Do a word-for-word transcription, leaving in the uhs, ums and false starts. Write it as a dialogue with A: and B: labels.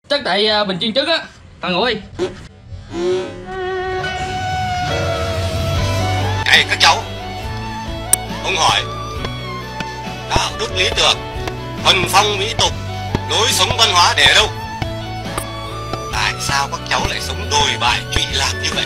A: Chắc tại uh, mình chiên trứng á. Thằng ngủ đi.
B: Này các cháu, ông hỏi, đạo đức lý tưởng, thuần phong mỹ tục, lối sống văn hóa để ở đâu? Tại sao các cháu lại sống đồi bại trụy lạc như vậy?